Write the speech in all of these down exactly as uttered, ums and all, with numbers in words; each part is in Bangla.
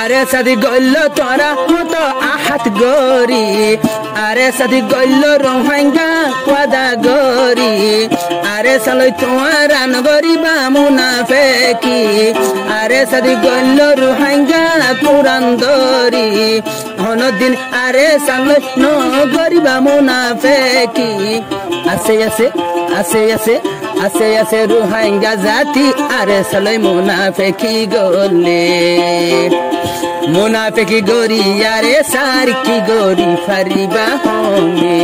আরে সাদি গল্ল তোরা মতো আহাত গরি আরে সাদি গল্ল রোহাঙ্গা ওয়াদা গরি আরে সালই তোমার নগরিবা মুনাফেকি আরে সাদি গল্ল রোহাঙ্গা কুরান দরি হনদিন আরে সালই নগরিবা মুনাফেকি আছে আছে আছে আছে আছে আছে রোহাঙ্গা জাতি আরে সালই মুনাফেকি গলে মুনাফেকি গরি আরে সার কি গরি ফারিবা হমে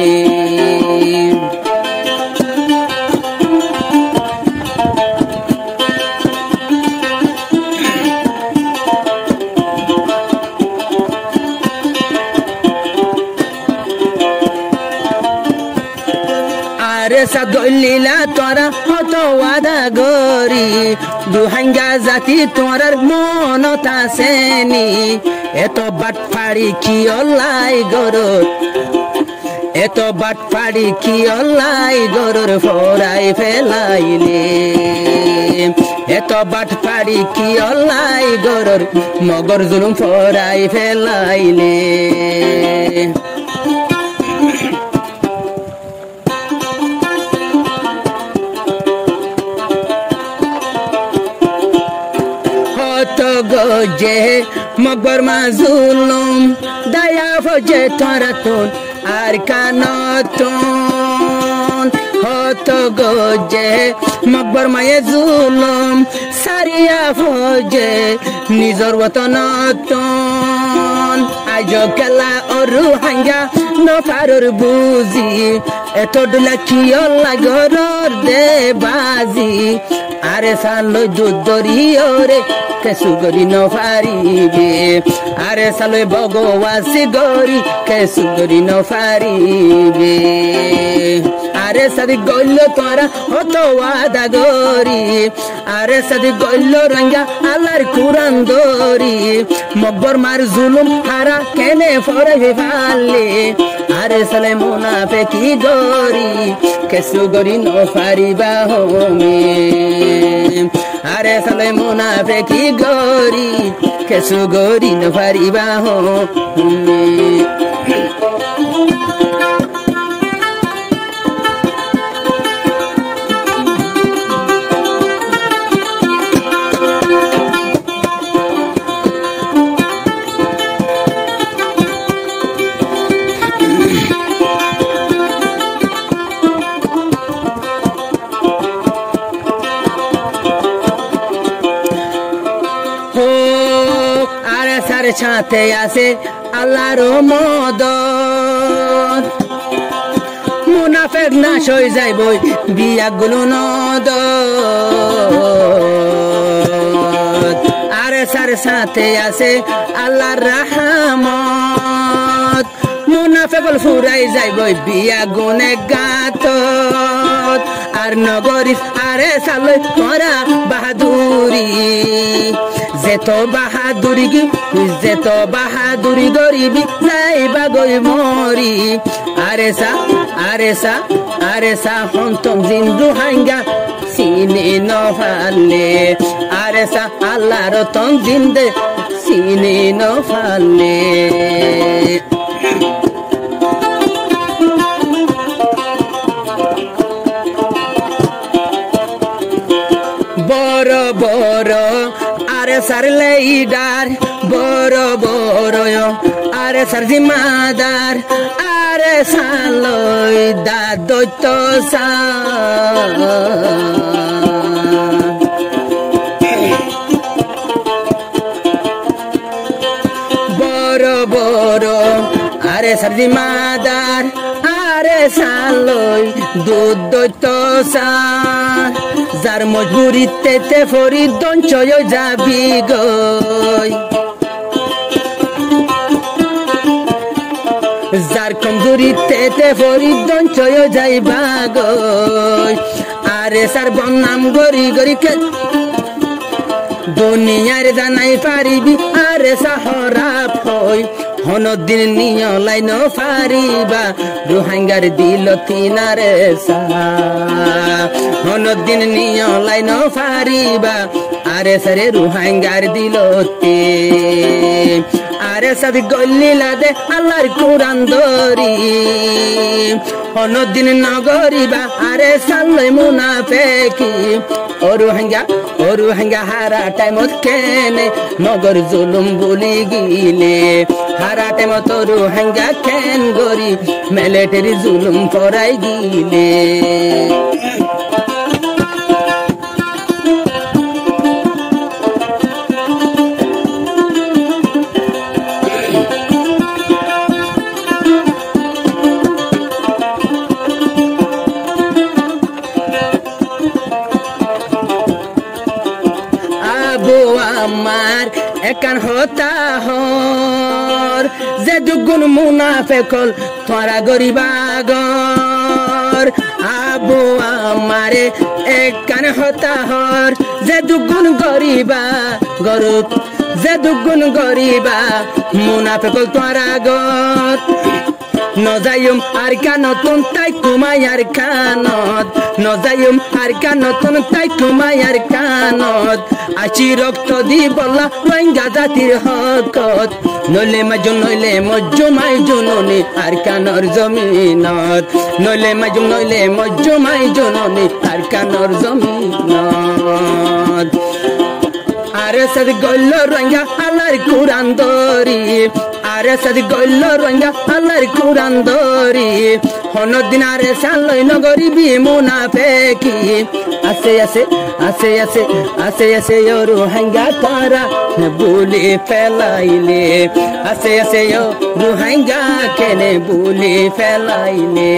আরে সাদলীলা তোরা হত ওয়াদা গরি রোহাঙ্গা জাতি তোরার মনত আসেনি এত বাটফাড়ি কি অল্লাই গরর এত বাটফাড়ি কি অল্লাই গরর ফরাই ফেলাইলে এত বাটফাড়ি কি অল্লাই গরর মগর জুলুম ফরাই ফেলাইলে গজে মকবর মাজুলুম দয়া ফজে তোরাতুন আর কানতুন হত গজে মকবর মায়ে জুলুম সারিয়া ফজে নিজর ওতনতুন আজ কেলা অরু হাঙ্গা নফারর বুজি এত ডুলা কিয়ল লাগরর দে বাজি আরে সালো যুদ্ধরিয়রে কেসু গরি নফারিবে আরে সালো ভগবাসী গরি কেসু গরি নফারিবে আরে সাদি গল্ল তোরা হত ওয়াদা গরি আরে সাদি গল্ল রঙ্গা আল্লাহর কুরআন দরি মকবর মার জুলুম হারা কেনে ফরে ফালে আরে সালে মুনাফিকি গরি কেসু গরি নফারিবা হোমে আরে সালে মুনাফিকি গরি কেসু গরি নফারিবা হোমে ছাতে আছে আল্লাহর মদদ মুনাফিক নাশ হয়ে যাইব বিয়া গুলো নদ আরে সার সাথে আছে আল্লাহর রহমত মুনাফিক ফুরাই যাইব বিয়া গুনে গাত আর নগরী আরে সালে তোরা বাহাদুরি যেত বাহাদুরি গি যেত বাহাদুরি গরিবি যাইবা গই মরি আরে সা আরে সা আরে সা হন্তম জিন্দু হাঙ্গা সিনে নফালে আরে সা আল্লাহ রতন জিন্দে সিনে নফালে বড় বড় আরে সার লেইডার বড় বড় আরে সার জিম্মাদার আরে সালই দাদৈত সা বড় বড় আরে সার জিম্মাদার আরে সালই দুধ দৈত সা যার মজবুরিতে তে ফরিদন চয় যাবি গই যার কমজুরিতে তে ফরিদন চয় যাইবা গই আরে সার বনাম গরি গরি কে দুনিয়ার জানাই পারিবি আরে সাহরা ফই হনদিন নিয় লাইন ফারিবা রোহিঙ্গার দিল তিনারে সা হনদিন নিয় লাইন ফারিবা আরে সারে রোহিঙ্গার দিল তে আরে সাদি গল্লিলা দে আল্লাহর কুরআন দরি হনদিন নগরিবা আরে সাল্লাই মুনাফিকি ও রোহিঙ্গা ও রোহিঙ্গা হারা টাইমত কেনে নগর জুলুম বলি গিলে হারা টাইমত রোহিঙ্গা কেন গরি মিলিটারি জুলুম করাই গিলে আমার একান হতা হর যে দুগুণ মুনাফেকল তোরা গরিবাগর আবু আমারে একান হতা হর যে দুগুণ গরিবা গরুত যে দুগুণ গরিবা মুনাফেকল তোরা গর নজায়ুম আর কানতুন তাই কুমায়ার কানত নজায়ুম আর কানতুন তাই কুমায়ার কানত আছি রক্ত দি বলা রোহিঙ্গা জাতির হকত নইলে মাজুম নইলে মজ্জুমাই জননী আর কানর জমিনত নইলে মাজুম নইলে মজ্জুমাই জননী আর কানর জমিনত আরে সাদ গল্ল রোহিঙ্গা আল্লাহর কুরআন দরি আরে সাদ গল্ল রোহিঙ্গা আল্লাহর কুরআন দরি হনদিন আরে সালই নগরিবি মুনাফিকি আসে আসে আসে আসে আসে আসে ও রোহিঙ্গা তারা বলে ফেলাইলে আসে আসে ও রোহিঙ্গা কেনে বলে ফেলাইলে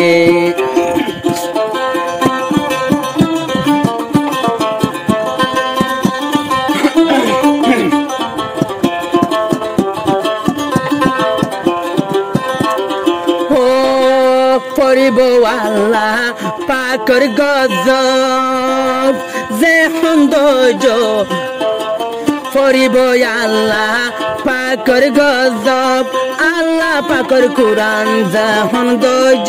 পরিব আল্লাহ পাকর গজব যে সৌন্দর্য পরিব আল্লাহ পাকর গজব আল্লাহ পাকর কুরআন যে সৌন্দর্য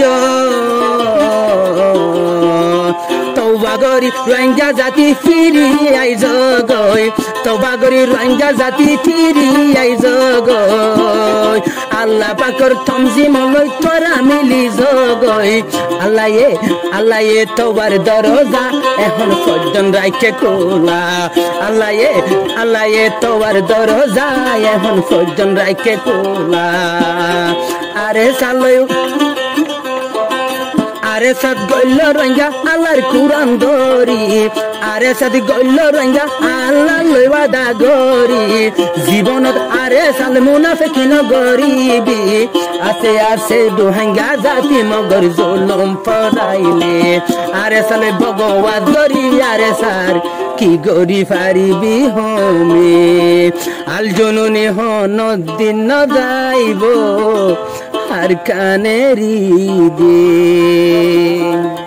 তওবা করি রোহিঙ্গা জাতি ফিরি আইজ গই তওবা করি রোহিঙ্গা জাতি ফিরি আইজ গই আল্লাহ পাকর তমজিম লই তোরা মিলি জগই আল্লাহ এ আল্লাহ এ তওবার দরজা এখন পর্যন্ত রাখে খোলা আল্লাহ এ আল্লাহ এ তওবার দরজা এখন পর্যন্ত রাখে খোলা আরে সালয় আরে সাদ গল্ল রোহিঙ্গা আল্লাহর কুরআন দরি আরে সাদ গল্ল রোহিঙ্গা আল্লাহ লই ওয়াদা গরি জীবনত আরে সাল মুনাফিকিন গরিবি আছে আছে রোহিঙ্গা জাতি মগর জুলুম পরাইলে আরে সালে ভগবান গরি আরে সার কি গরি ফারিবি হোমে আল জননী হন দিন যাইব আর কানেরি দে